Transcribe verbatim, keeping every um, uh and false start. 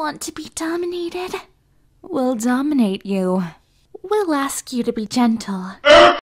Want to be dominated? We'll dominate you. We'll ask you to be gentle.